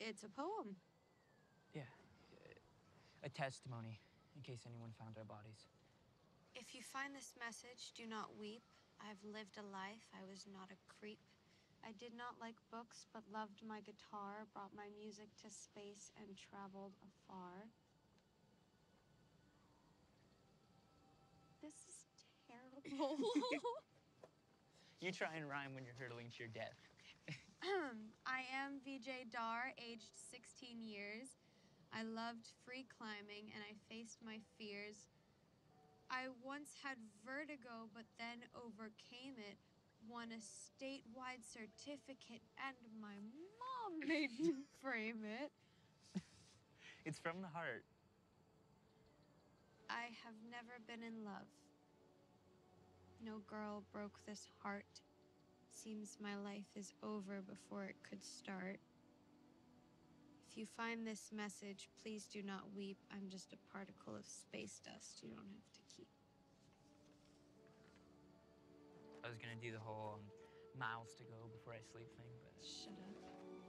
It's a poem. Yeah, a testimony, in case anyone found our bodies. If you find this message, do not weep. I've lived a life, I was not a creep. I did not like books, but loved my guitar, brought my music to space and traveled afar. This is terrible. You try and rhyme when you're hurtling to your death. I am VJ Dar, aged 16 years. I loved free climbing and I faced my fears. I once had vertigo, but then overcame it. Won a statewide certificate, and my mom made me frame it. It's from the heart. I have never been in love. No girl broke this heart. Seems my life is over before it could start. If you find this message, please do not weep. I'm just a particle of space dust you don't have to keep. I was gonna do the whole miles to go before I sleep thing, but... Shut up.